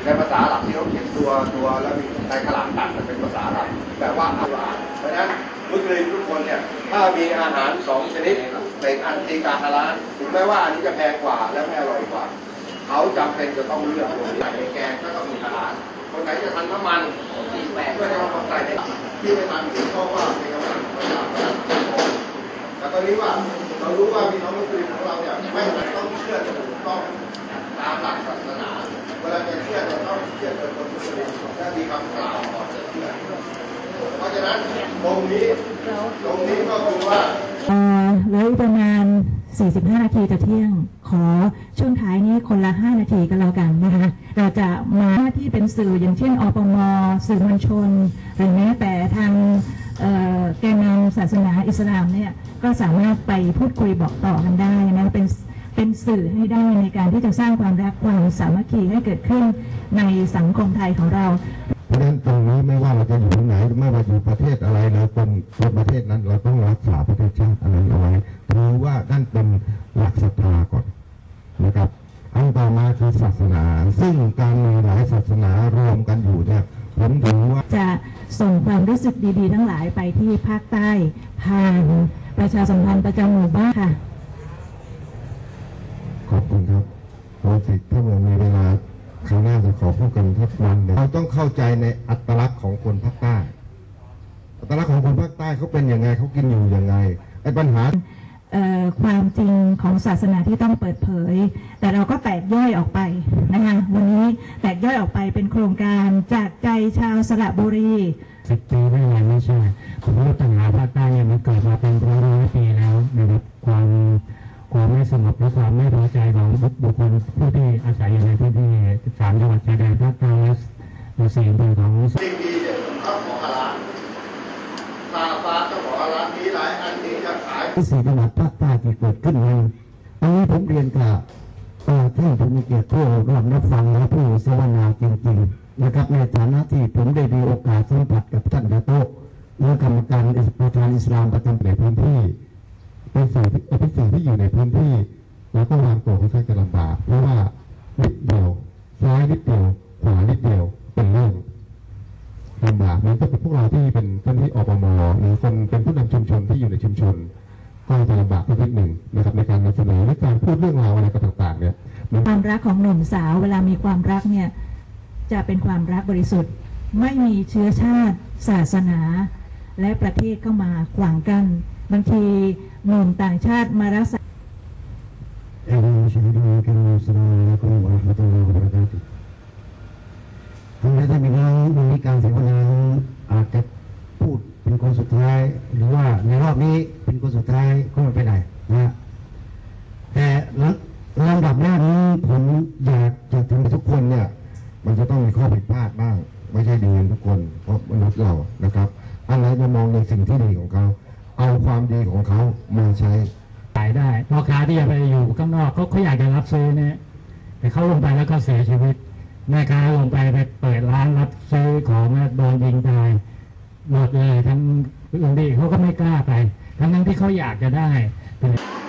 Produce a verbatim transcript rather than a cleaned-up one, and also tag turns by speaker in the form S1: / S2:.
S1: ในภาษาอาหรับที่เขาเขียนตัวตัวแล้วมีในขลามตัดเป็นภาษาอาหรับแต่ว่าอาหรับเพราะฉะนั้นมุสลิมทุกคนเนี่ยถ้ามีอาหารสองชนิดเป็นอันตีกาฮาลาลถึงแม้ว่าอันนี้จะแพงกว่าและไม่อร่อยกว่าเขาจำเป็นจะต้องเลือกตรงนี้ในแกงก็ต้องมีฮาลาลคนไหนจะทำน้ำมันก็จะมาใส่ในที่ไม่ทำเพราะว่าในกำลังแต่ตอนนี้ว่าเรารู้ว่าพี่น้องมุสลิมของเราเนี่ยไม่ต้องเชื่อถูกต้องตามหลักศาสนาเวลาจะเชื่อจะต้องเชื่อโดยคนมุสลิมและมีคำกล่าวก่อนจะเชื่อเพราะฉะนั้นตรงนี้ตรงนี้ก็คือว่า
S2: เหลือประมาณสี่สิบห้านาทีจะเที่ยงขอช่วงท้ายนี้คนละห้านาทีก็แล้วกันนะคะเราจะมาหน้าที่เป็นสื่ออย่างเช่นอปม.สื่อมวลชนหรือแม้แต่ทางแกนนำศาสนาอิสลามเนี่ยก็สามารถไปพูดคุยบอกต่อกันได้นะเป็นเป็นสื่อให้ได้ในการที่จะสร้างความรักความสามัคคีให้เกิดขึ้นในสังคมไทยของเรา
S3: เพราะฉะนั้นตรงนี้ไม่ว่าเราจะอยู่ที่ไหนไม่ว่าอยู่ประเทศอะไรเราคนคนประเทศนั้นเราต้องรักษาประเทศชาติอะไรเอาไว้ถือว่านั่นเป็นหลักศรัทธาก่อนนะครับอันต่อมาคือศาสนาซึ่งการมีหลายศาสนารวมกันอยู่เนี่ยผมถือว่า
S2: จะส่งความรู้สึกดีๆทั้งหลายไปที่ภาคใต้ผ่านประชาสัมพันธ์ประจำหมู่บ้านค่ะ
S3: ขอบคุณครับพอสิถ้าเรามีเวลาคราวหน้าจะขอพูดกันทักวันเราต้องเข้าใจในอัตลักษณ์ของคนภาคใต้อัตลักษณ์ของคนภาคใต้เขาเป็นยังไงเขากินอยู่ยังไงไอ้ปัญหา
S2: ความจริงของศาสนาที่ต้องเปิดเผยแต่เราก็แตกย่อยออกไปนะคะวันนี้แตกย่อยออกไปเป็นโครงการจากใจชาวสระบุรี
S4: สิบปีไม่นานไม่ใช่ผมว่าปัญหาภาคใต้เนี่ยมันเกิดมาเป็นร้อยร้อยปีแล้วนะครับความความไม่สงบและความไม่พอใจของบุคคลผู้ที่อาศัยอยู่ในพื้นที่สามจังหวัดชายแดนภาคใต้และสี่อำเภอของ
S1: สิ่งดีเนี่ยเขาขอฮาลาลตาฟ้าก็ขอฮาลาลมีหลายอันที่จะขาย
S3: ที่สี่จังหวัดภาคใต้ที่เกิดขึ้นนั้นตรงนี้ผมเรียนกับท่านผู้มีเกียรติผู้รับรับฟังและผู้เสวนาจริงๆนะครับในฐานะที่ผมได้มีโอกาสสัมผัสกับท่านดาโต้และกรรมการประธานอิสลามประจำในพื้นที่เป็นสิ่งที่เป็นสิ่งที่อยู่ในพื้นที่เราต้องวางตัวค่อนข้างจะลำบากเพราะว่านิดเดียวซ้ายนิดเดียวขวานิดเดียวเป็นเรื่องลำบากเหมือนกับพวกเราที่เป็นเจ้าหน้าที่อปม.หรือคนเป็นผู้นำชุมชนที่อยู่ในชุมชนก็จะลำบากนิดหนึ่งนะครับในการนำเสนอในการพูดเรื่องราวอะไรต่างๆเนี่ย
S2: ความรักของหนุ่มสาวเวลามีความรักเนี่ยจะเป็นความรักบริสุทธิ์ไม่มีเชื้อชาติศาสนาและประเทศเข้ามาขวางกันบางทีหนุ่มต่างชาติมารักษา
S3: เอริมชิดีกันสลามอะลัยกุมวะเราะห์มะตุลลอฮิวะบะเราะกาตุฮ์ทั้งนี้ถ้ามีน้องมีการเสวนาอาจจะพูดเป็นคนสุดท้ายหรือว่าในรอบนี้เป็นคนสุดท้ายก็ไม่เป็นไรนะแต่ลำดับแรกนี้ผมอยากจะถึงทุกคนเนี่ยมันจะต้องมีข้อผิดพลาดบ้างไม่ใช่ดีทุกคนเพราะมนุษย์เรานะครับอะไรจะมองในสิ่งที่ดีของเขาเอาความดีของเขามาใช้
S4: ขายได้พ่อค้าที่จะไปอยู่ข้างนอกเขาเขาอยากจะรับซื้อเนี่ยแต่เขาลงไปแล้วก็เสียชีวิตแม่ค้าลงไปไปเปิดร้านรับซื้อของโดนยิงตายหมดเลยทั้งอื่นดีเขาก็ไม่กล้าไปทั้งนั้นที่เขาอยากจะได้